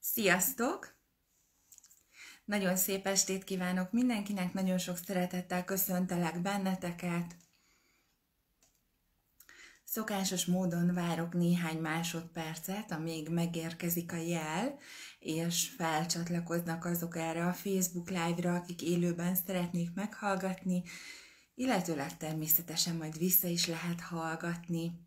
Sziasztok! Nagyon szép estét kívánok mindenkinek, nagyon sok szeretettel köszöntelek benneteket. Szokásos módon várok néhány másodpercet, amíg megérkezik a jel, és felcsatlakoznak azok erre a Facebook Live-ra, akik élőben szeretnék meghallgatni, illetőleg természetesen majd vissza is lehet hallgatni.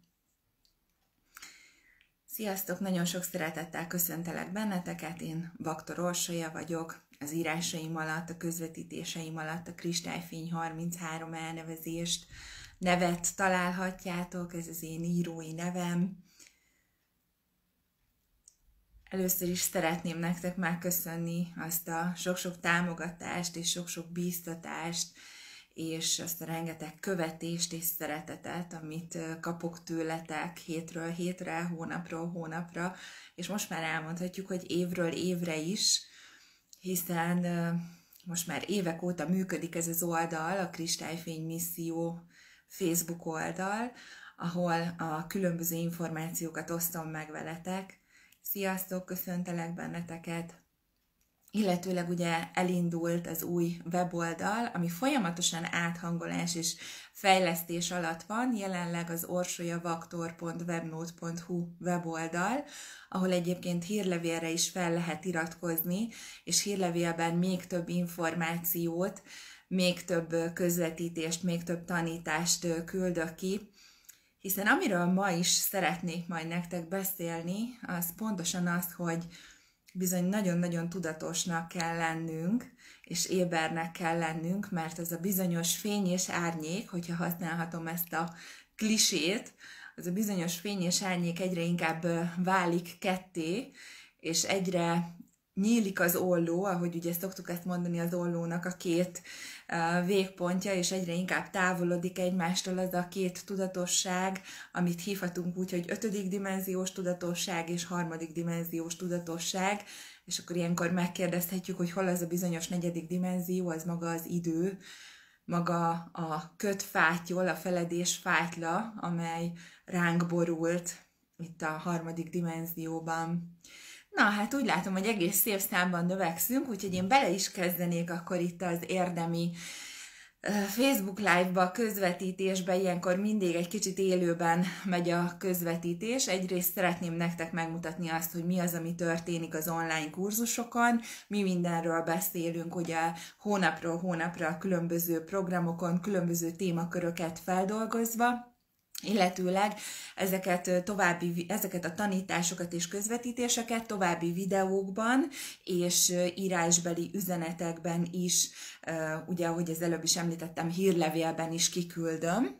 Sziasztok! Nagyon sok szeretettel köszöntelek benneteket, én Vaktor Orsolya vagyok, az írásaim alatt, a közvetítéseim alatt a Kristályfény 33 elnevezést, nevet találhatjátok, ez az én írói nevem. Először is szeretném nektek megköszönni azt a sok-sok támogatást és sok-sok bíztatást, és azt a rengeteg követést és szeretetet, amit kapok tőletek hétről hétre, hónapról hónapra, és most már elmondhatjuk, hogy évről évre is, hiszen most már évek óta működik ez az oldal, a Kristályfény Misszió Facebook oldal, ahol a különböző információkat osztom meg veletek. Sziasztok, köszöntelek benneteket! Illetőleg ugye elindult az új weboldal, ami folyamatosan áthangolás és fejlesztés alatt van, jelenleg az orsolyavaktor.webnode.hu weboldal, ahol egyébként hírlevélre is fel lehet iratkozni, és hírlevélben még több információt, még több közvetítést, még több tanítást küldök ki, hiszen amiről ma is szeretnék majd nektek beszélni, az pontosan az, hogy bizony nagyon-nagyon tudatosnak kell lennünk, és ébernek kell lennünk, mert az a bizonyos fény és árnyék, hogyha használhatom ezt a klisét, az a bizonyos fény és árnyék egyre inkább válik ketté, és egyre nyílik az olló, ahogy ugye szoktuk ezt mondani, az ollónak a két végpontja, és egyre inkább távolodik egymástól az a két tudatosság, amit hívhatunk úgy, hogy 5. dimenziós tudatosság és 3. dimenziós tudatosság, és akkor ilyenkor megkérdezhetjük, hogy hol az a bizonyos 4. dimenzió, az maga az idő, maga a kötfátyol, a feledés fátyla, amely ránk borult itt a 3. dimenzióban. Na, hát úgy látom, hogy egész szép számban növekszünk, úgyhogy én bele is kezdenék akkor itt az érdemi Facebook Live-ba, közvetítésbe, ilyenkor mindig egy kicsit élőben megy a közvetítés. Egyrészt szeretném nektek megmutatni azt, hogy mi az, ami történik az online kurzusokon, mi mindenről beszélünk, ugye hónapról hónapra különböző programokon, különböző témaköröket feldolgozva, illetőleg ezeket a tanításokat és közvetítéseket további videókban és írásbeli üzenetekben is, ugye ahogy az előbb is említettem, hírlevélben is kiküldöm.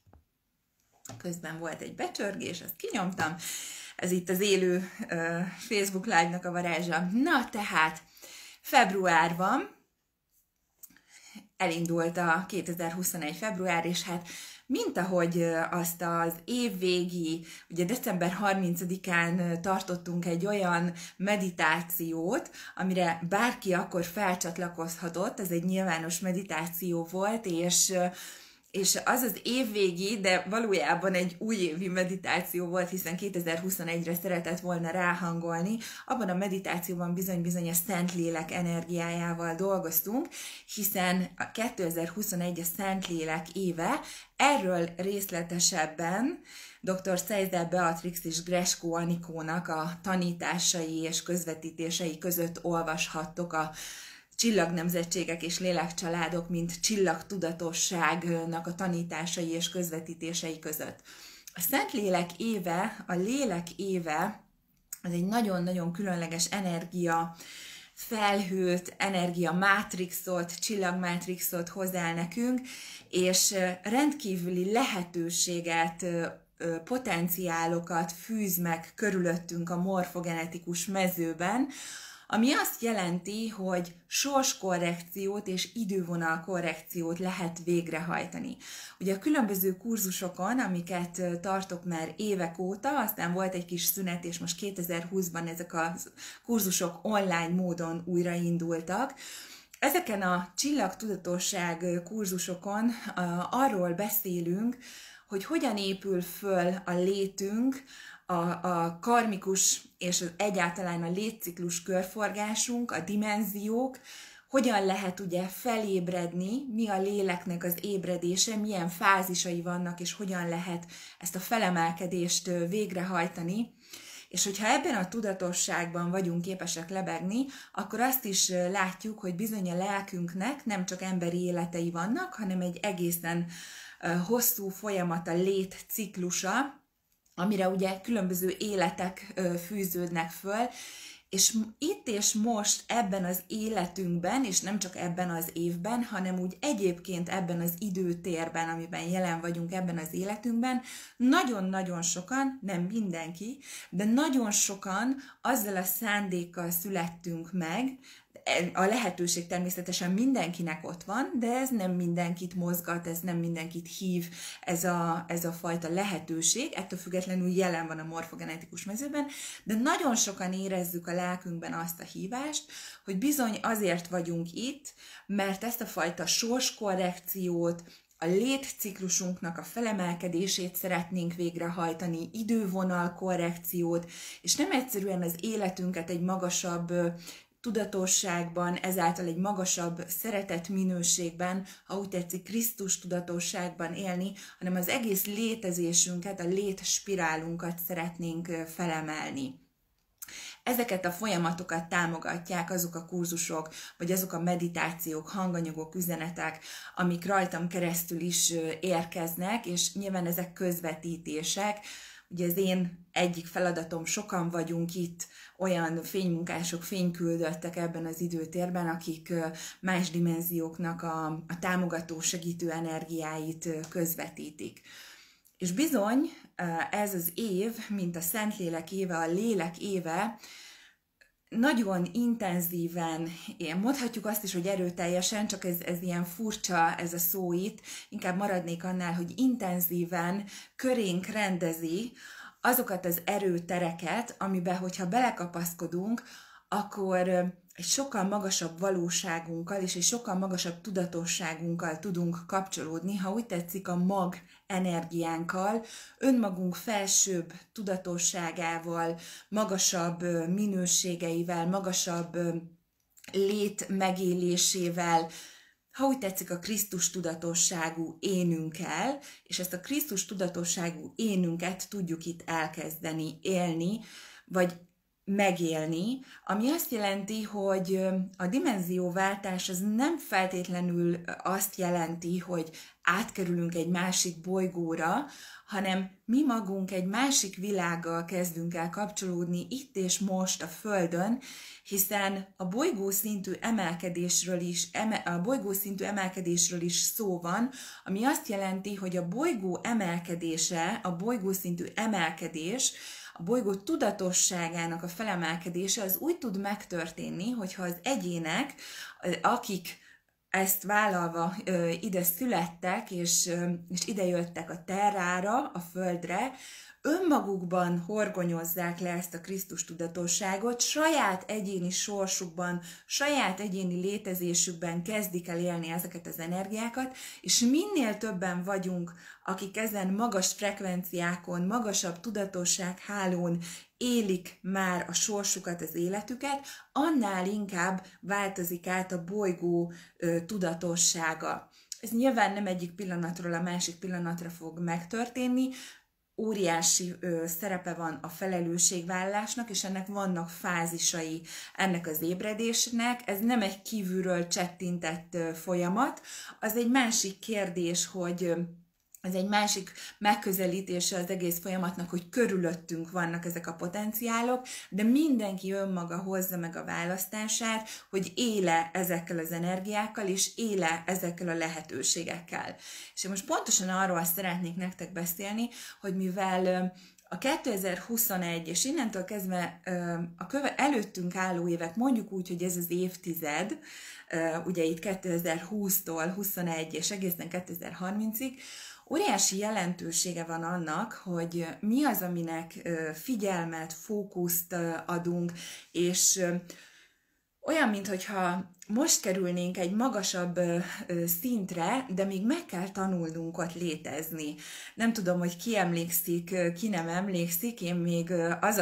Közben volt egy becsörgés, ezt kinyomtam. Ez itt az élő Facebook Live-nak a varázsa. Na tehát, február van, elindult a 2021 február, és hát mint ahogy azt az évvégi, ugye december 30-án tartottunk egy olyan meditációt, amire bárki akkor felcsatlakozhatott, ez egy nyilvános meditáció volt, és az az évvégi, de valójában egy újévi meditáció volt, hiszen 2021-re szeretett volna ráhangolni. Abban a meditációban bizony-bizony a Szentlélek energiájával dolgoztunk, hiszen a 2021 a Szentlélek éve. Erről részletesebben dr. Szejzel Beatrix és Gresko Anikónak a tanításai és közvetítései között olvashattok a csillagnemzetségek és lélekcsaládok, mint csillagtudatosságnak a tanításai és közvetítései között. A Szentlélek éve, a lélek éve, az egy nagyon-nagyon különleges energia, felhőt, energia mátrixot, csillagmátrixot hoz el nekünk, és rendkívüli lehetőséget, potenciálokat fűz meg körülöttünk a morfogenetikus mezőben, ami azt jelenti, hogy sorskorrekciót és idővonalkorrekciót lehet végrehajtani. Ugye a különböző kurzusokon, amiket tartok már évek óta, aztán volt egy kis szünet, és most 2020-ban ezek a kurzusok online módon újraindultak. Ezeken a csillagtudatosság kurzusokon arról beszélünk, hogy hogyan épül föl a létünk, a karmikus és egyáltalán a létciklus körforgásunk, a dimenziók, hogyan lehet ugye felébredni, mi a léleknek az ébredése, milyen fázisai vannak, és hogyan lehet ezt a felemelkedést végrehajtani. És hogyha ebben a tudatosságban vagyunk képesek lebegni, akkor azt is látjuk, hogy bizony a lelkünknek nem csak emberi életei vannak, hanem egy egészen hosszú folyamat, a létciklusa, amire ugye különböző életek fűződnek föl, és itt és most ebben az életünkben, és nem csak ebben az évben, hanem úgy egyébként ebben az időtérben, amiben jelen vagyunk ebben az életünkben, nagyon-nagyon sokan, nem mindenki, de nagyon sokan azzal a szándékkal születtünk meg, a lehetőség természetesen mindenkinek ott van, de ez nem mindenkit mozgat, ez nem mindenkit hív, ez a fajta lehetőség, ettől függetlenül jelen van a morfogenetikus mezőben, de nagyon sokan érezzük a lelkünkben azt a hívást, hogy bizony azért vagyunk itt, mert ezt a fajta sorskorrekciót, a létciklusunknak a felemelkedését szeretnénk végrehajtani, idővonal korrekciót, és nem egyszerűen az életünket egy magasabb tudatosságban, ezáltal egy magasabb szeretet minőségben, ha úgy tetszik, Krisztus tudatosságban élni, hanem az egész létezésünket, a létspirálunkat szeretnénk felemelni. Ezeket a folyamatokat támogatják azok a kurzusok, vagy azok a meditációk, hanganyagok, üzenetek, amik rajtam keresztül is érkeznek, és nyilván ezek közvetítések. Ugye az én egyik feladatom, sokan vagyunk itt, olyan fénymunkások, fényküldöttek ebben az időtérben, akik más dimenzióknak a támogató, segítő energiáit közvetítik. És bizony ez az év, mint a Szentlélek éve, a lélek éve, nagyon intenzíven, mondhatjuk azt is, hogy erőteljesen, csak ez ilyen furcsa ez a szó itt, inkább maradnék annál, hogy intenzíven körénk rendezi azokat az erőtereket, amiben, hogyha belekapaszkodunk, akkor egy sokkal magasabb valóságunkkal és egy sokkal magasabb tudatosságunkkal tudunk kapcsolódni, ha úgy tetszik, a mag energiánkkal, önmagunk felsőbb tudatosságával, magasabb minőségeivel, magasabb lét megélésével, ha úgy tetszik, a Krisztus tudatosságú énünkkel, és ezt a Krisztus tudatosságú énünket tudjuk itt elkezdeni élni, vagy megélni, ami azt jelenti, hogy a dimenzióváltás az nem feltétlenül azt jelenti, hogy átkerülünk egy másik bolygóra, hanem mi magunk egy másik világgal kezdünk el kapcsolódni itt és most a Földön, hiszen a bolygószintű emelkedésről is szó van, ami azt jelenti, hogy a bolygó emelkedése, a bolygószintű emelkedés, a bolygó tudatosságának a felemelkedése az úgy tud megtörténni, hogyha az egyének, akik ezt vállalva ide születtek, és ide jöttek a terrára, a földre, önmagukban horgonyozzák le ezt a Krisztus tudatosságot, saját egyéni sorsukban, saját egyéni létezésükben kezdik el élni ezeket az energiákat, és minél többen vagyunk, akik ezen magas frekvenciákon, magasabb tudatossághálón élik már a sorsukat, az életüket, annál inkább változik át a bolygó tudatossága. Ez nyilván nem egyik pillanatról a másik pillanatra fog megtörténni, óriási szerepe van a felelősségvállalásnak, és ennek vannak fázisai ennek az ébredésnek. Ez nem egy kívülről csettintett folyamat, az egy másik kérdés, hogy ez egy másik megközelítése az egész folyamatnak, hogy körülöttünk vannak ezek a potenciálok, de mindenki önmaga hozza meg a választását, hogy éle ezekkel az energiákkal, és éle ezekkel a lehetőségekkel. És most pontosan arról szeretnék nektek beszélni, hogy mivel a 2021, és innentől kezdve előttünk álló évek, mondjuk úgy, hogy ez az évtized, ugye itt 2020-tól 21 és egészen 2030-ig, óriási jelentősége van annak, hogy mi az, aminek figyelmet, fókuszt adunk, és olyan, mintha most kerülnénk egy magasabb szintre, de még meg kell tanulnunk ott létezni. Nem tudom, hogy ki emlékszik, ki nem emlékszik, én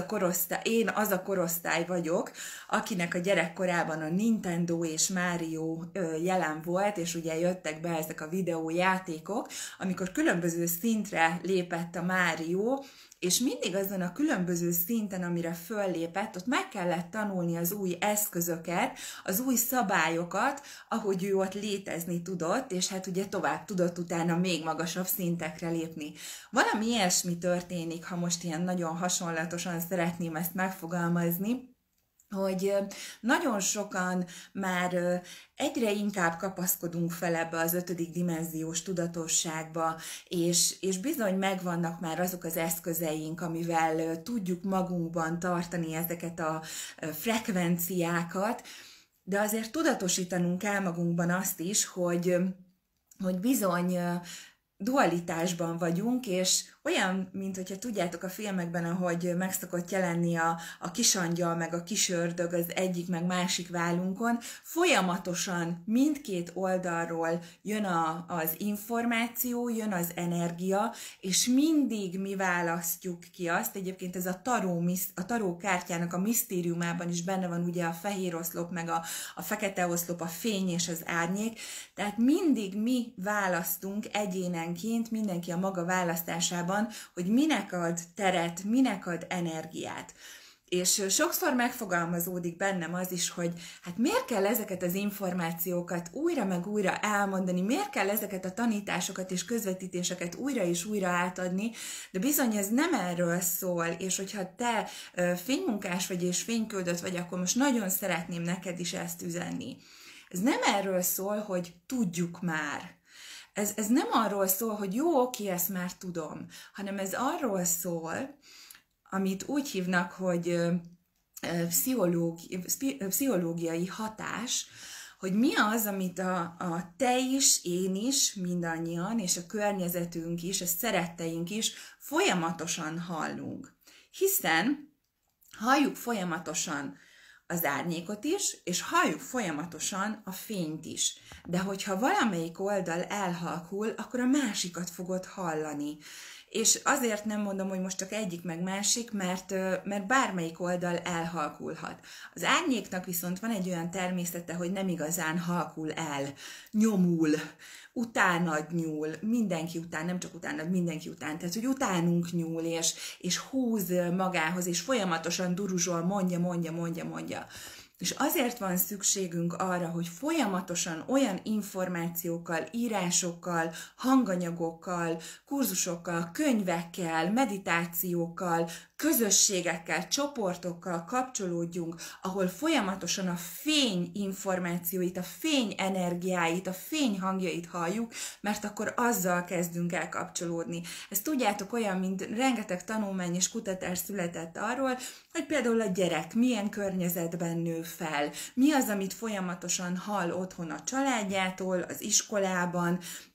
az a korosztály vagyok, akinek a gyerekkorában a Nintendo és Mario jelen volt, és ugye jöttek be ezek a videójátékok, amikor különböző szintre lépett a Mario, és mindig azon a különböző szinten, amire föllépett, ott meg kellett tanulni az új eszközöket, az új szabályokat, ahogy ő ott létezni tudott, és hát ugye tovább tudott utána még magasabb szintekre lépni. Valami ilyesmi történik, ha most ilyen nagyon hasonlatosan szeretném ezt megfogalmazni, hogy nagyon sokan már egyre inkább kapaszkodunk fel ebbe az 5. dimenziós tudatosságba, és bizony megvannak már azok az eszközeink, amivel tudjuk magunkban tartani ezeket a frekvenciákat, de azért tudatosítanunk kell magunkban azt is, hogy bizony dualitásban vagyunk, és olyan, mint hogyha tudjátok a filmekben, ahogy meg szokott jelenni a kisangyal, meg a kisördög az egyik, meg másik vállunkon, folyamatosan mindkét oldalról jön az információ, jön az energia, és mindig mi választjuk ki azt. Egyébként ez a taró kártyának a misztériumában is benne van ugye a fehér oszlop, meg a fekete oszlop, a fény és az árnyék, tehát mindig mi választunk egyénenként, mindenki a maga választásában, hogy minek ad teret, minek ad energiát. És sokszor megfogalmazódik bennem az is, hogy hát miért kell ezeket az információkat újra meg újra elmondani, miért kell ezeket a tanításokat és közvetítéseket újra és újra átadni, de bizony ez nem erről szól, és hogyha te fénymunkás vagy és fényküldött vagy, akkor most nagyon szeretném neked is ezt üzenni. Ez nem erről szól, hogy tudjuk már. Ez nem arról szól, hogy jó, oké, ezt már tudom, hanem ez arról szól, amit úgy hívnak, hogy pszichológiai hatás, hogy mi az, amit a te is, én is, mindannyian, és a környezetünk is, a szeretteink is folyamatosan hallunk. Hiszen halljuk folyamatosan az árnyékot is, és halljuk folyamatosan a fényt is. De hogyha valamelyik oldal elhalkul, akkor a másikat fogod hallani. És azért nem mondom, hogy most csak egyik meg másik, mert bármelyik oldal elhalkulhat. Az árnyéknak viszont van egy olyan természete, hogy nem igazán halkul el, nyomul, utánad nyúl, mindenki után, nem csak utánad, mindenki után, tehát hogy utánunk nyúl, és húz magához, és folyamatosan duruzsol, mondja. És azért van szükségünk arra, hogy folyamatosan olyan információkkal, írásokkal, hanganyagokkal, kurzusokkal, könyvekkel, meditációkkal, közösségekkel, csoportokkal kapcsolódjunk, ahol folyamatosan a fény információit, a fény energiáit, a fény hangjait halljuk, mert akkor azzal kezdünk el kapcsolódni. Ezt tudjátok, olyan, mint rengeteg tanulmány és kutatás született arról, hogy például a gyerek milyen környezetben nő fel, mi az, amit folyamatosan hall otthon a családjától, az iskolában,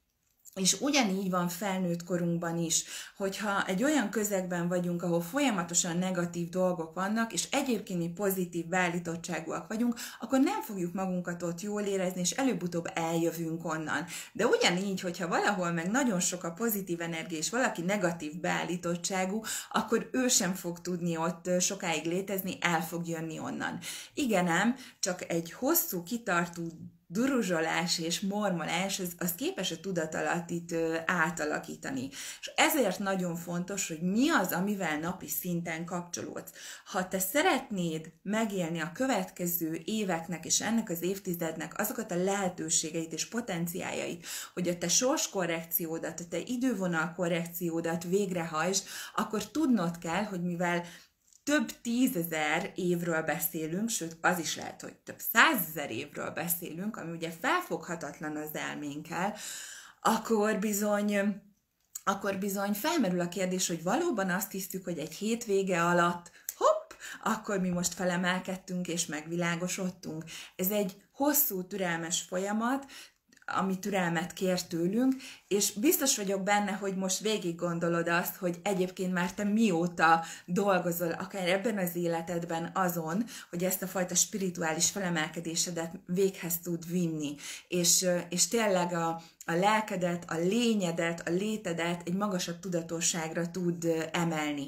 és ugyanígy van felnőtt korunkban is, hogyha egy olyan közegben vagyunk, ahol folyamatosan negatív dolgok vannak, és egyébként mi pozitív beállítottságúak vagyunk, akkor nem fogjuk magunkat ott jól érezni, és előbb-utóbb eljövünk onnan. De ugyanígy, hogyha valahol meg nagyon sok a pozitív energia, és valaki negatív beállítottságú, akkor ő sem fog tudni ott sokáig létezni, el fog jönni onnan. Igen ám, csak egy hosszú, kitartó duruzsolás és mormolás, az képes a tudatalattit átalakítani. És ezért nagyon fontos, hogy mi az, amivel napi szinten kapcsolódsz. Ha te szeretnéd megélni a következő éveknek és ennek az évtizednek azokat a lehetőségeit és potenciáljait, hogy a te sorskorrekciódat, a te idővonal korrekciódat végrehajtsd, akkor tudnod kell, hogy mivel több 10 000 évről beszélünk, sőt, az is lehet, hogy több 100 000 évről beszélünk, ami ugye felfoghatatlan az elménkkel, akkor bizony felmerül a kérdés, hogy valóban azt hisztük, hogy egy hétvége alatt, akkor mi most felemelkedtünk és megvilágosodtunk. Ez egy hosszú, türelmes folyamat, ami türelmet kér tőlünk, és biztos vagyok benne, hogy most végig gondolod azt, hogy egyébként már te mióta dolgozol, akár ebben az életedben azon, hogy ezt a fajta spirituális felemelkedésedet véghez tud vinni, és tényleg a lelkedet, a lényedet, a létedet egy magasabb tudatosságra tud emelni.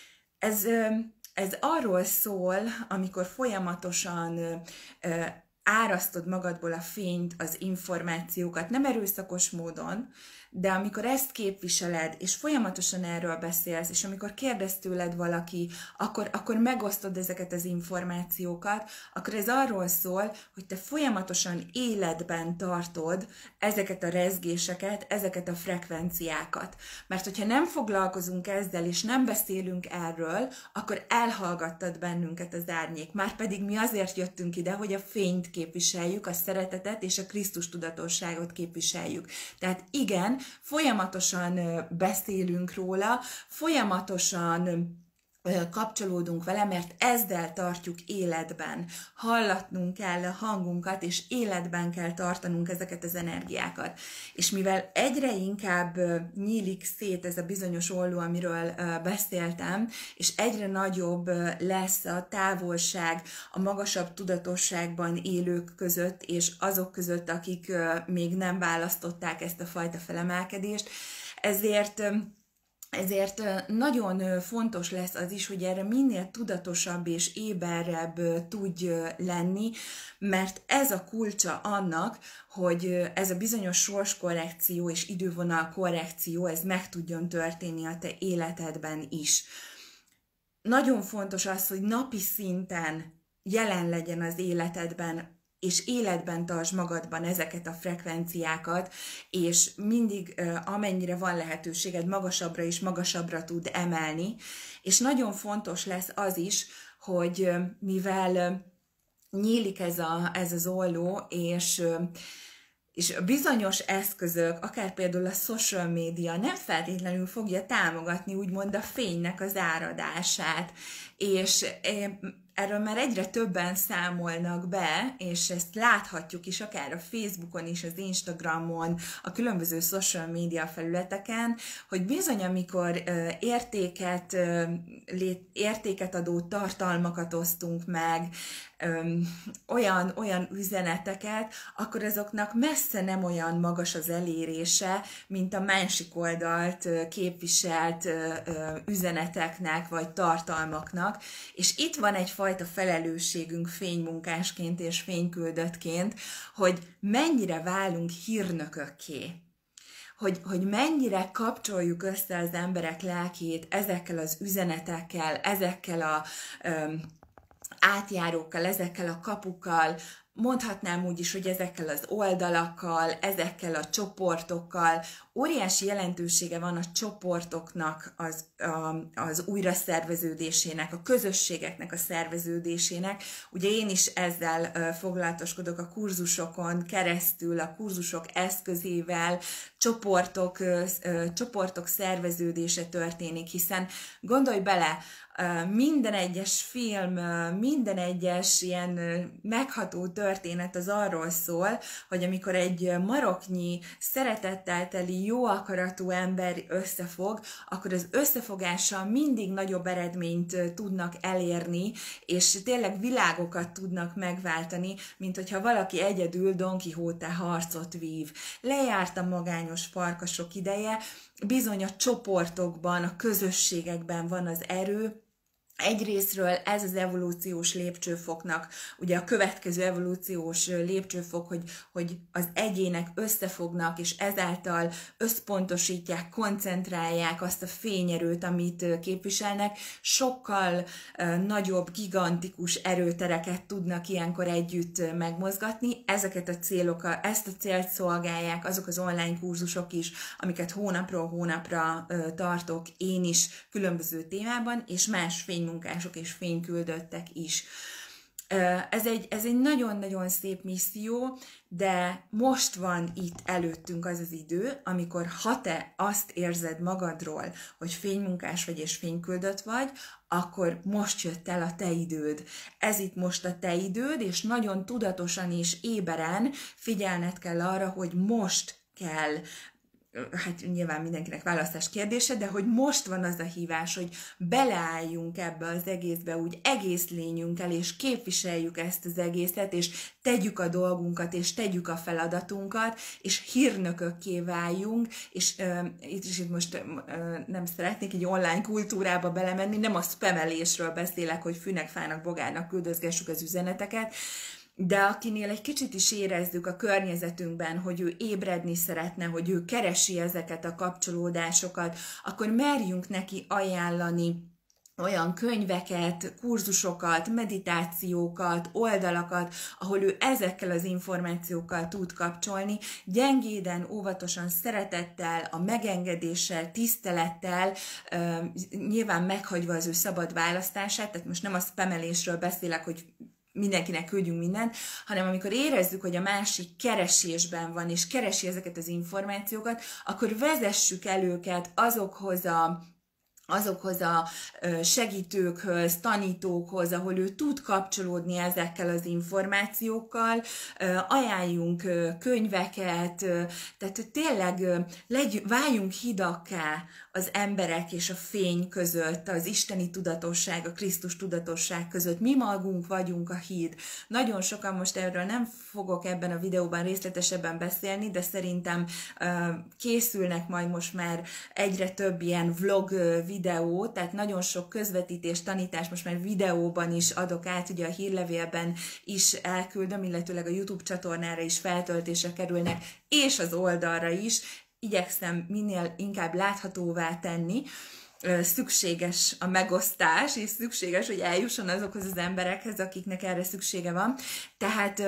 Ez arról szól, amikor folyamatosan árasztod magadból a fényt, az információkat, nem erőszakos módon, de amikor ezt képviseled, és folyamatosan erről beszélsz, és amikor kérdez tőled valaki, akkor megosztod ezeket az információkat, akkor ez arról szól, hogy te folyamatosan életben tartod ezeket a rezgéseket, ezeket a frekvenciákat. Mert hogyha nem foglalkozunk ezzel, és nem beszélünk erről, akkor elhallgattad bennünket az árnyék. Márpedig mi azért jöttünk ide, hogy a fényt képviseljük, a szeretetet és a Krisztus tudatosságot képviseljük. Tehát igen, folyamatosan beszélünk róla, folyamatosan kapcsolódunk vele, mert ezzel tartjuk életben. Hallatnunk kell a hangunkat, és életben kell tartanunk ezeket az energiákat. És mivel egyre inkább nyílik szét ez a bizonyos olló, amiről beszéltem, és egyre nagyobb lesz a távolság a magasabb tudatosságban élők között, és azok között, akik még nem választották ezt a fajta felemelkedést, ezért nagyon fontos lesz az is, hogy erre minél tudatosabb és éberrebb tudj lenni, mert ez a kulcsa annak, hogy ez a bizonyos sorskorrekció és idővonal korrekció, ez meg tudjon történni a te életedben is. Nagyon fontos az, hogy napi szinten jelen legyen az életedben, és életben tartsd magadban ezeket a frekvenciákat, és mindig, amennyire van lehetőséged, magasabbra és magasabbra tud emelni. És nagyon fontos lesz az is, hogy mivel nyílik ez az olló, és bizonyos eszközök, akár például a social media nem feltétlenül fogja támogatni úgymond a fénynek az áradását, és erről már egyre többen számolnak be, és ezt láthatjuk is akár a Facebookon is, az Instagramon, a különböző social media felületeken, hogy bizony, amikor értéket adó tartalmakat osztunk meg, olyan üzeneteket, akkor azoknak messze nem olyan magas az elérése, mint a másik oldalt képviselt üzeneteknek vagy tartalmaknak, és itt van egyfajta felelősségünk fénymunkásként és fényküldöttként, hogy mennyire válunk hírnökökké. Hogy mennyire kapcsoljuk össze az emberek lelkét ezekkel az üzenetekkel, ezekkel a átjárókkal, ezekkel a kapukkal, mondhatnám úgy is, hogy ezekkel az oldalakkal, ezekkel a csoportokkal. Óriási jelentősége van a csoportoknak, az újraszerveződésének, a közösségeknek a szerveződésének. Ugye én is ezzel foglalatoskodok a kurzusokon keresztül, a kurzusok eszközével, csoportok szerveződése történik, hiszen gondolj bele, minden egyes film, minden egyes ilyen megható történet az arról szól, hogy amikor egy maroknyi, szeretettel teli, jó akaratú ember összefog, akkor az összefogással mindig nagyobb eredményt tudnak elérni, és tényleg világokat tudnak megváltani, mint hogyha valaki egyedül Don Quixote harcot vív. Lejárt a magányos farkasok ideje, bizony a csoportokban, a közösségekben van az erő. Egyrészről ez az evolúciós lépcsőfoknak, ugye a következő evolúciós lépcsőfok, hogy az egyének összefognak, és ezáltal összpontosítják, koncentrálják azt a fényerőt, amit képviselnek, sokkal nagyobb, gigantikus erőtereket tudnak ilyenkor együtt megmozgatni. Ezeket a célokat, ezt a célt szolgálják azok az online kurzusok is, amiket hónapról hónapra tartok én is különböző témában, és más fénymunkások és fényküldöttek is. Ez egy nagyon-nagyon szép misszió, de most van itt előttünk az az idő, amikor ha te azt érzed magadról, hogy fénymunkás vagy és fényküldött vagy, akkor most jött el a te időd. Ez itt most a te időd, és nagyon tudatosan és éberen figyelned kell arra, hogy most kell, hát nyilván mindenkinek választás kérdése, de hogy most van az a hívás, hogy beleálljunk ebbe az egészbe úgy egész lényünkkel, és képviseljük ezt az egészet, és tegyük a dolgunkat, és tegyük a feladatunkat, és hírnökökké váljunk, és itt most nem szeretnék egy online kultúrába belemenni, nem a spamelésről beszélek, hogy fűnek, fának, bogárnak küldözgessük az üzeneteket, de akinél egy kicsit is érezzük a környezetünkben, hogy ő ébredni szeretne, hogy ő keresi ezeket a kapcsolódásokat, akkor merjünk neki ajánlani olyan könyveket, kurzusokat, meditációkat, oldalakat, ahol ő ezekkel az információkkal tud kapcsolni, gyengéden, óvatosan, szeretettel, a megengedéssel, tisztelettel, nyilván meghagyva az ő szabad választását, tehát most nem a spamelésről beszélek, hogy mindenkinek küldjünk mindent, hanem amikor érezzük, hogy a másik keresésben van, és keresi ezeket az információkat, akkor vezessük el őket azokhoz a segítőkhöz, tanítókhoz, ahol ő tud kapcsolódni ezekkel az információkkal, ajánljunk könyveket, tehát tényleg váljunk hidakká az emberek és a fény között, az isteni tudatosság, a Krisztus tudatosság között. Mi magunk vagyunk a híd. Nagyon sokan, most erről nem fogok ebben a videóban részletesebben beszélni, de szerintem készülnek majd most már egyre több ilyen vlog videó, tehát nagyon sok közvetítés, tanítás most már videóban is adok át, ugye a hírlevélben is elküldöm, illetőleg a YouTube csatornára is feltöltésre kerülnek, és az oldalra is. Igyekszem minél inkább láthatóvá tenni, szükséges a megosztás, és szükséges, hogy eljusson azokhoz az emberekhez, akiknek erre szüksége van. Tehát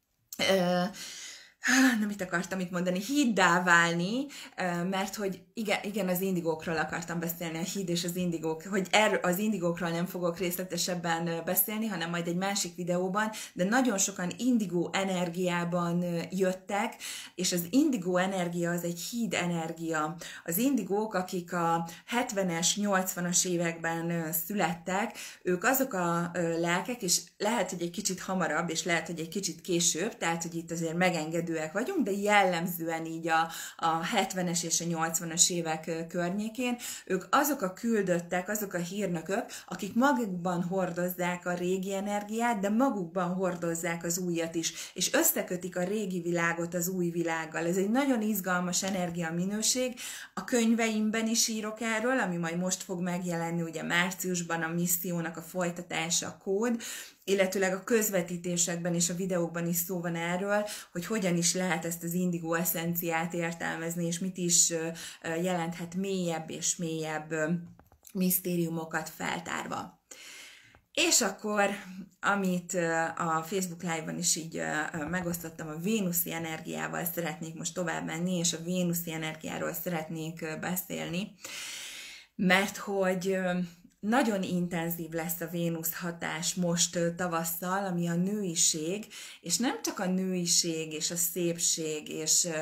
nem itt akartam itt mondani, híddá válni, mert hogy igen, az indigókról akartam beszélni, a híd és az indigók, hogy az indigókról nem fogok részletesebben beszélni, hanem majd egy másik videóban, de nagyon sokan indigó energiában jöttek, és az indigó energia az egy híd energia. Az indigók, akik a 70-es, 80-as években születtek, ők azok a lelkek, és lehet, hogy egy kicsit hamarabb, és lehet, hogy egy kicsit később, tehát, hogy itt azért megengedőek vagyunk, de jellemzően így a 70-es és a 80-as évek környékén, ők azok a küldöttek, azok a hírnökök, akik magukban hordozzák a régi energiát, de magukban hordozzák az újat is, és összekötik a régi világot az új világgal. Ez egy nagyon izgalmas energiaminőség. A könyveimben is írok erről, ami majd most fog megjelenni, ugye márciusban a missziónak a folytatása, a kód, illetőleg a közvetítésekben és a videókban is szó van erről, hogy hogyan is lehet ezt az indigó eszenciát értelmezni, és mit is jelenthet mélyebb és mélyebb misztériumokat feltárva. És akkor, amit a Facebook Live-ban is így megosztottam, a vénuszi energiával szeretnék most tovább menni, és a vénuszi energiáról szeretnék beszélni, mert hogy nagyon intenzív lesz a Vénusz hatás most tavasszal, ami a nőiség, és nem csak a nőiség és a szépség,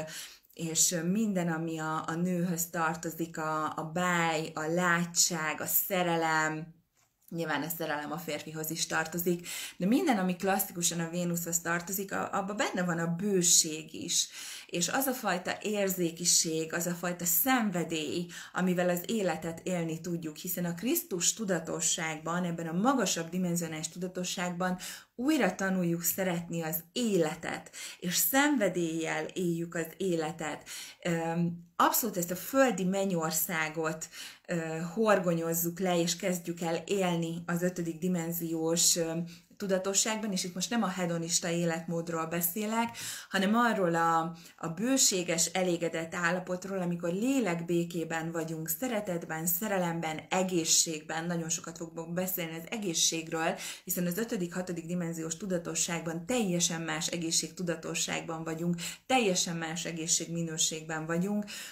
és minden, ami a nőhöz tartozik, a báj, a látság, a szerelem, nyilván a szerelem a férfihoz is tartozik, de minden, ami klasszikusan a Vénuszhoz tartozik, abban benne van a bőség is. És az a fajta érzékiség, az a fajta szenvedély, amivel az életet élni tudjuk, hiszen a Krisztus tudatosságban, ebben a magasabb dimenzionális tudatosságban újra tanuljuk szeretni az életet, és szenvedéllyel éljük az életet. Abszolút ezt a földi mennyországot horgonyozzuk le, és kezdjük el élni az 5. dimenziós tudatosságban, és itt most nem a hedonista életmódról beszélek, hanem arról a bőséges, elégedett állapotról, amikor lélekbékében vagyunk, szeretetben, szerelemben, egészségben, nagyon sokat fogok beszélni az egészségről, hiszen az 5., 6. dimenziós tudatosságban teljesen más egészségtudatosságban vagyunk, teljesen más egészségminőségben vagyunk,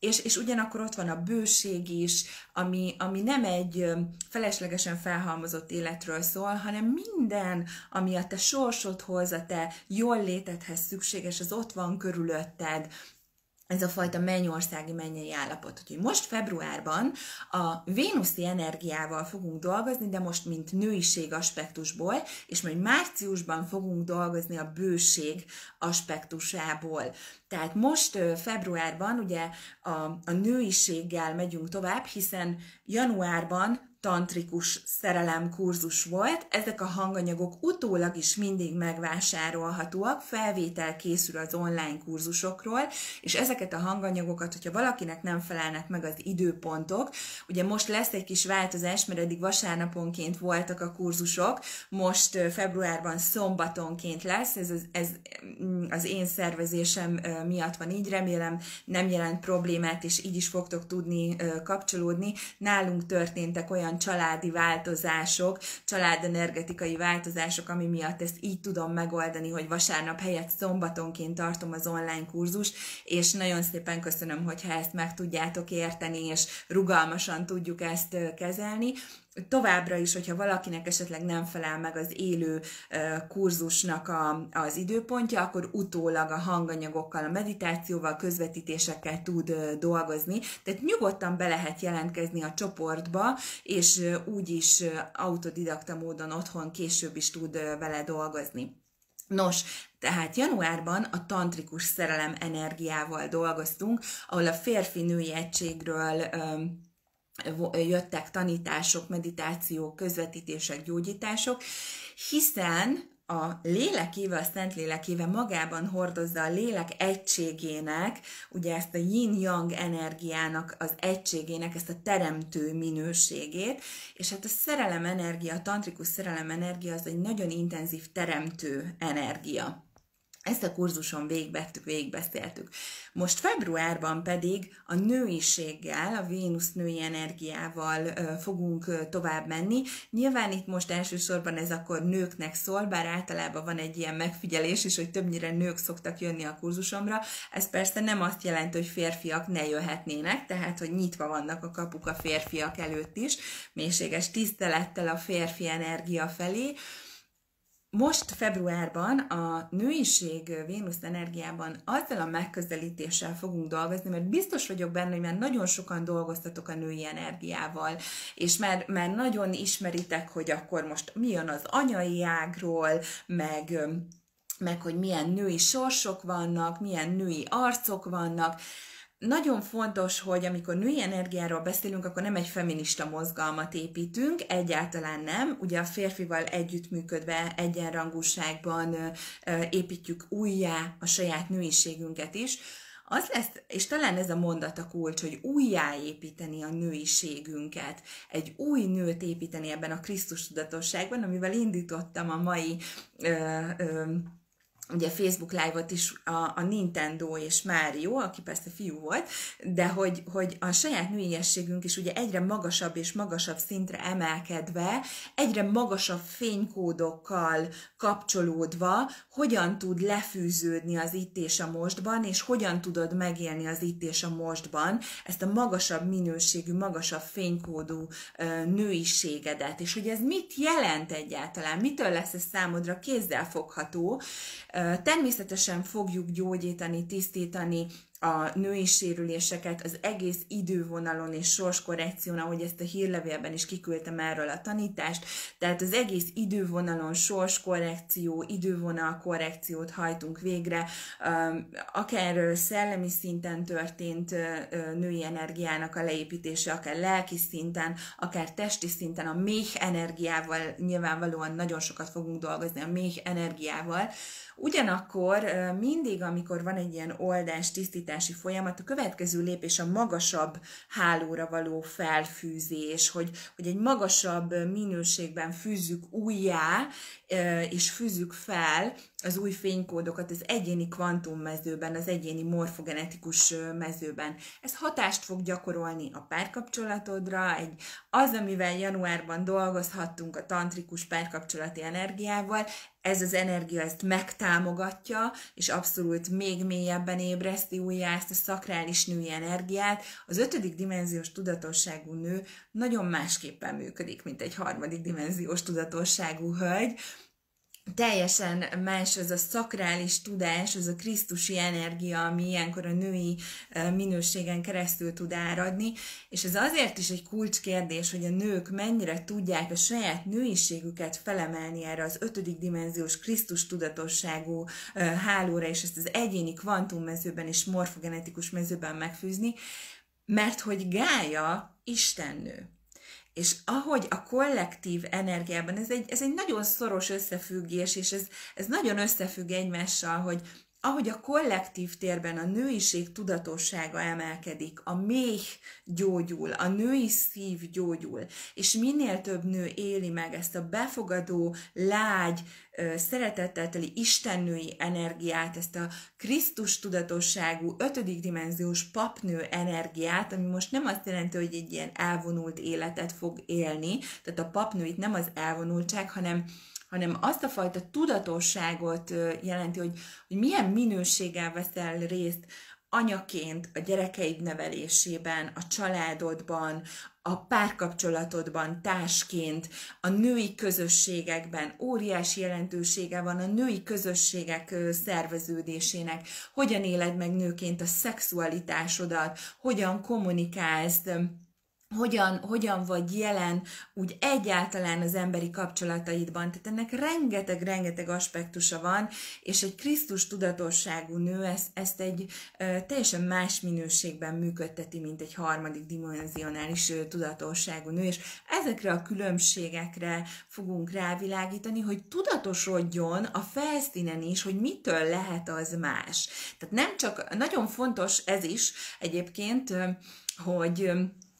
és ugyanakkor ott van a bőség is, ami nem egy feleslegesen felhalmozott életről szól, hanem minden, ami a te sorsodhoz, a te jól létedhez szükséges, az ott van körülötted, ez a fajta mennyországi mennyei állapot. Úgyhogy most februárban a vénuszi energiával fogunk dolgozni, de most mint nőiség aspektusból, és majd márciusban fogunk dolgozni a bőség aspektusából. Tehát most februárban ugye a nőiséggel megyünk tovább, hiszen januárban tantrikus szerelem kurzus volt, ezek a hanganyagok utólag is mindig megvásárolhatóak, felvétel készül az online kurzusokról, és ezeket a hanganyagokat, hogyha valakinek nem felelnek meg az időpontok, ugye most lesz egy kis változás, mert eddig vasárnaponként voltak a kurzusok, most februárban szombatonként lesz, ez az én szervezésem miatt van így, remélem nem jelent problémát, és így is fogtok tudni kapcsolódni. Nálunk történtek olyan családi változások, családenergetikai változások, ami miatt ezt így tudom megoldani, hogy vasárnap helyett szombatonként tartom az online kurzust, és nagyon szépen köszönöm, hogyha ezt meg tudjátok érteni, és rugalmasan tudjuk ezt kezelni. Továbbra is, hogyha valakinek esetleg nem felel meg az élő kurzusnak az időpontja, akkor utólag a hanganyagokkal, a meditációval, közvetítésekkel tud dolgozni. Tehát nyugodtan be lehet jelentkezni a csoportba, és úgyis autodidakta módon otthon később is tud vele dolgozni. Nos, tehát januárban a tantrikus szerelem energiával dolgoztunk, ahol a férfi-női egységről jöttek tanítások, meditációk, közvetítések, gyógyítások, hiszen a lélekéve, a Szentlélekéve magában hordozza a lélek egységének, ugye ezt a yin-yang energiának az egységének, ezt a teremtő minőségét, és hát a szerelem energia, a tantrikus szerelem energia az egy nagyon intenzív teremtő energia. Ezt a kurzuson végigbeszéltük. Most februárban pedig a nőiséggel, a Vénusz női energiával fogunk tovább menni. Nyilván itt most elsősorban ez akkor nőknek szól, bár általában van egy ilyen megfigyelés is, hogy többnyire nők szoktak jönni a kurzusomra. Ez persze nem azt jelenti, hogy férfiak ne jöhetnének, tehát hogy nyitva vannak a kapuk a férfiak előtt is, mélységes tisztelettel a férfi energia felé. Most februárban a nőiség Vénusz energiában azzal a megközelítéssel fogunk dolgozni, mert biztos vagyok benne, hogy már nagyon sokan dolgoztatok a női energiával, és már nagyon ismeritek, hogy akkor most mi jön az anyai ágról, meg hogy milyen női sorsok vannak, milyen női arcok vannak. Nagyon fontos, hogy amikor női energiáról beszélünk, akkor nem egy feminista mozgalmat építünk, egyáltalán nem. Ugye a férfival együttműködve, egyenrangúságban építjük újjá a saját nőiségünket is. Az lesz, és talán ez a mondat a kulcs, hogy újjáépíteni a nőiségünket, egy új nőt építeni ebben a Krisztus tudatosságban, amivel indítottam a mai ugye Facebook Live-ot is a Nintendo és Mario, aki persze fiú volt, de hogy a saját nőiességünk is ugye egyre magasabb és magasabb szintre emelkedve, egyre magasabb fénykódokkal kapcsolódva, hogyan tud lefűződni az itt és a mostban, és hogyan tudod megélni az itt és a mostban ezt a magasabb minőségű, magasabb fénykódú nőiségedet, és hogy ez mit jelent egyáltalán, mitől lesz ez számodra kézzelfogható. Természetesen fogjuk gyógyítani, tisztítani a női sérüléseket az egész idővonalon és sorskorrekción, ahogy ezt a hírlevélben is kiküldtem erről a tanítást, tehát az egész idővonalon sorskorrekció, idővonalkorrekciót hajtunk végre, akár szellemi szinten történt női energiának a leépítése, akár lelki szinten, akár testi szinten, a méh energiával, nyilvánvalóan nagyon sokat fogunk dolgozni a méh energiával. Ugyanakkor mindig, amikor van egy ilyen oldás, tisztítási folyamat, a következő lépés a magasabb hálóra való felfűzés, hogy egy magasabb minőségben fűzzük újjá, és fűzzük fel az új fénykódokat az egyéni kvantummezőben, az egyéni morfogenetikus mezőben. Ez hatást fog gyakorolni a párkapcsolatodra, Az, amivel januárban dolgozhattunk a tantrikus párkapcsolati energiával, ez az energia ezt megtámogatja, és abszolút még mélyebben ébreszti újjá ezt a szakrális női energiát. Az 5. dimenziós tudatosságú nő nagyon másképpen működik, mint egy 3. dimenziós tudatosságú hölgy. Teljesen más az a szakrális tudás, az a krisztusi energia, ami ilyenkor a női minőségen keresztül tud áradni, és ez azért is egy kulcskérdés, hogy a nők mennyire tudják a saját nőiségüket felemelni erre az 5. dimenziós Krisztus tudatosságú hálóra, és ezt az egyéni kvantummezőben és morfogenetikus mezőben megfűzni, mert hogy Gája istennő. És ahogy a kollektív energiában, ez egy nagyon szoros összefüggés, és ez nagyon összefügg egymással, hogy ahogy a kollektív térben a nőiség tudatossága emelkedik, a méh gyógyul, a női szív gyógyul, és minél több nő éli meg ezt a befogadó, lágy, szeretettel teli istennői energiát, ezt a Krisztus tudatosságú 5. dimenziós papnő energiát, ami most nem azt jelenti, hogy egy ilyen elvonult életet fog élni, tehát a papnő itt nem az elvonultság, hanem azt a fajta tudatosságot jelenti, hogy milyen minőséggel veszel részt anyaként a gyerekeid nevelésében, a családodban, a párkapcsolatodban, társként, a női közösségekben. Óriási jelentősége van a női közösségek szerveződésének, hogyan éled meg nőként a szexualitásodat, hogyan kommunikálsz, hogyan vagy jelen úgy egyáltalán az emberi kapcsolataidban. Tehát ennek rengeteg aspektusa van, és egy Krisztus tudatosságú nő ezt egy teljesen más minőségben működteti, mint egy 3. dimenzionális tudatosságú nő, és ezekre a különbségekre fogunk rávilágítani, hogy tudatosodjon a felszínen is, hogy mitől lehet az más. Tehát nem csak, nagyon fontos ez is egyébként, hogy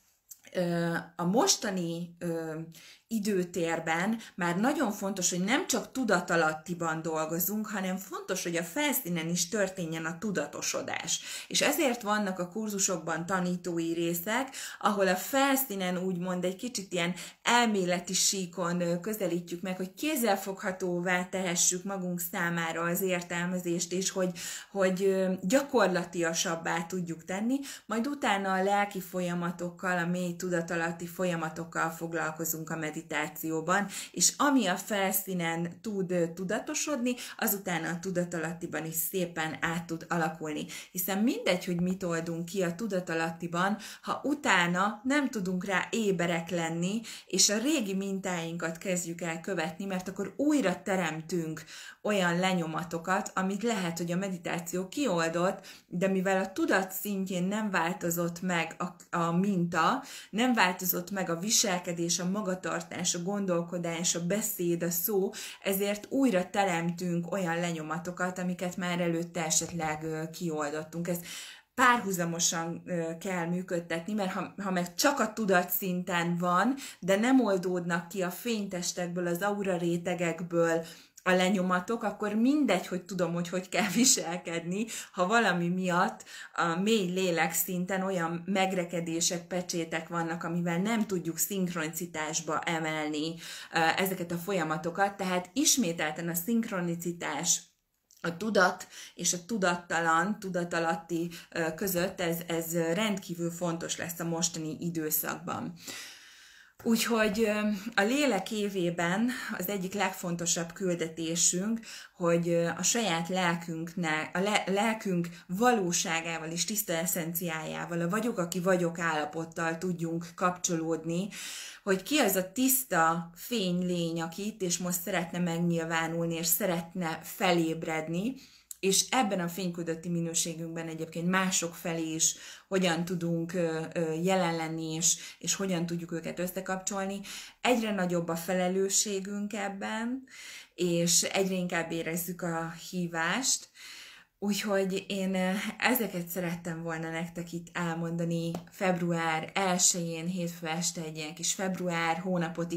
a mostani időtérben már nagyon fontos, hogy nem csak tudatalattiban dolgozunk, hanem fontos, hogy a felszínen is történjen a tudatosodás. És ezért vannak a kurzusokban tanítói részek, ahol a felszínen úgymond egy kicsit ilyen elméleti síkon közelítjük meg, hogy kézzelfoghatóvá tehessük magunk számára az értelmezést, és hogy gyakorlatiasabbá tudjuk tenni, majd utána a lelki folyamatokkal, a mély tudatalatti folyamatokkal foglalkozunk a meditációban, és ami a felszínen tud tudatosodni, azután a tudatalattiban is szépen át tud alakulni. Hiszen mindegy, hogy mit oldunk ki a tudatalattiban, ha utána nem tudunk rá éberek lenni, és a régi mintáinkat kezdjük el követni, mert akkor újra teremtünk olyan lenyomatokat, amit lehet, hogy a meditáció kioldott, de mivel a tudat szintjén nem változott meg a minta, nem változott meg a viselkedés, a magatartás, a gondolkodás, a beszéd, a szó, ezért újra teremtünk olyan lenyomatokat, amiket már előtte esetleg kioldottunk. Ez párhuzamosan kell működtetni, mert ha meg csak a tudatszinten van, de nem oldódnak ki a fénytestekből, az aura rétegekből a lenyomatok, akkor mindegy, hogy tudom, hogy kell viselkedni, ha valami miatt a mély lélek szinten olyan megrekedések, pecsétek vannak, amivel nem tudjuk szinkronicitásba emelni ezeket a folyamatokat, tehát ismételten a szinkronicitás, a tudat és a tudattalan, tudatalatti között ez rendkívül fontos lesz a mostani időszakban. Úgyhogy a lélek évében az egyik legfontosabb küldetésünk, hogy a saját lelkünk valóságával és tiszta eszenciájával, a vagyok, aki vagyok állapottal tudjunk kapcsolódni, hogy ki az a tiszta fénylény, aki itt és most szeretne megnyilvánulni, és szeretne felébredni, és ebben a fényküldötti minőségünkben egyébként mások felé is hogyan tudunk jelen lenni, és hogyan tudjuk őket összekapcsolni. Egyre nagyobb a felelősségünk ebben, és egyre inkább érezzük a hívást. Úgyhogy én ezeket szerettem volna nektek itt elmondani február 1-én, hétfő este egy ilyen kis február hónapot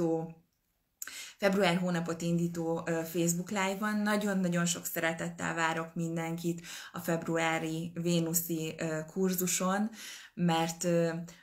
indító Facebook Live-ban. Nagyon-nagyon sok szeretettel várok mindenkit a februári vénuszi kurzuson, mert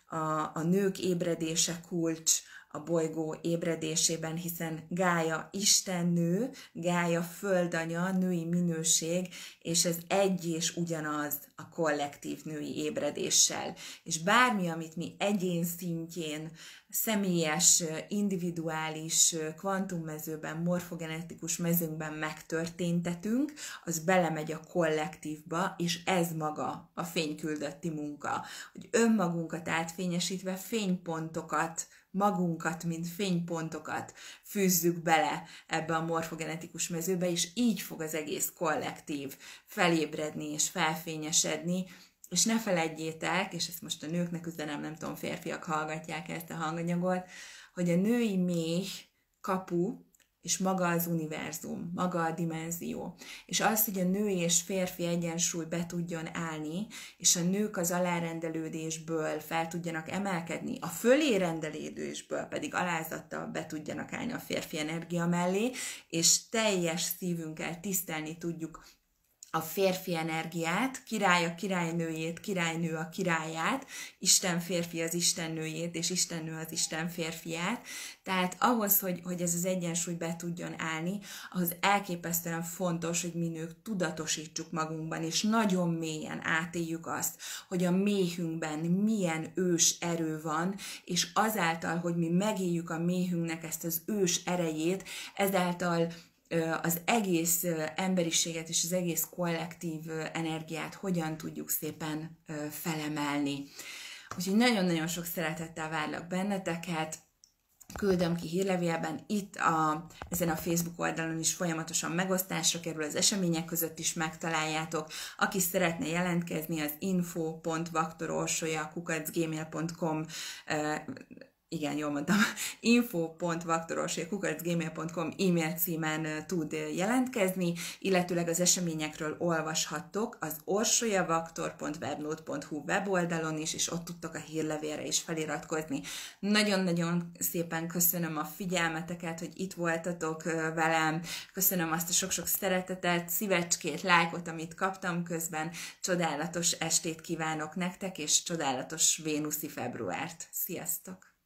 a nők ébredése kulcs a bolygó ébredésében, hiszen Gája istennő, Gája földanya, női minőség, és ez egy és ugyanaz a kollektív női ébredéssel. És bármi, amit mi egyén szintjén, személyes, individuális, kvantummezőben, morfogenetikus mezőnkben megtörténtetünk, az belemegy a kollektívba, és ez maga a fényküldötti munka. Hogy önmagunkat átfényesítve fénypontokat, magunkat, mint fénypontokat fűzzük bele ebbe a morfogenetikus mezőbe, és így fog az egész kollektív felébredni és felfényesedni, és ne feledjétek, és ezt most a nőknek üzenem, nem tudom, férfiak hallgatják ezt a hanganyagot, hogy a női méh kapu, és maga az univerzum, maga a dimenzió. És az, hogy a női és férfi egyensúly be tudjon állni, és a nők az alárendelődésből fel tudjanak emelkedni, a fölé rendelődésből pedig alázattal be tudjanak állni a férfi energia mellé, és teljes szívünkkel tisztelni tudjuk a férfi energiát, király a királynőjét, királynő a királyát, Isten férfi az istennőjét, és istennő az Isten férfiát. Tehát ahhoz, hogy ez az egyensúly be tudjon állni, ahhoz elképesztően fontos, hogy mi nők tudatosítsuk magunkban, és nagyon mélyen átéljük azt, hogy a méhünkben milyen ős erő van, és azáltal, hogy mi megéljük a méhünknek ezt az ős erejét, ezáltal az egész emberiséget és az egész kollektív energiát hogyan tudjuk szépen felemelni. Úgyhogy nagyon-nagyon sok szeretettel várlak benneteket, küldöm ki hírlevélben, ezen a Facebook oldalon is folyamatosan megosztásra kerül, az események között is megtaláljátok. Aki szeretne jelentkezni, az info.vaktororsolya@gmail.com igen, jól mondtam, info.vaktororsolya@gmail.com e-mail címen tud jelentkezni, illetőleg az eseményekről olvashattok az orsolyavaktor.webnode.hu weboldalon is, és ott tudtok a hírlevélre is feliratkozni. Nagyon-nagyon szépen köszönöm a figyelmeteket, hogy itt voltatok velem, köszönöm azt a sok-sok szeretetet, szívecskét, lájkot, amit kaptam közben, csodálatos estét kívánok nektek, és csodálatos vénuszi februárt. Sziasztok!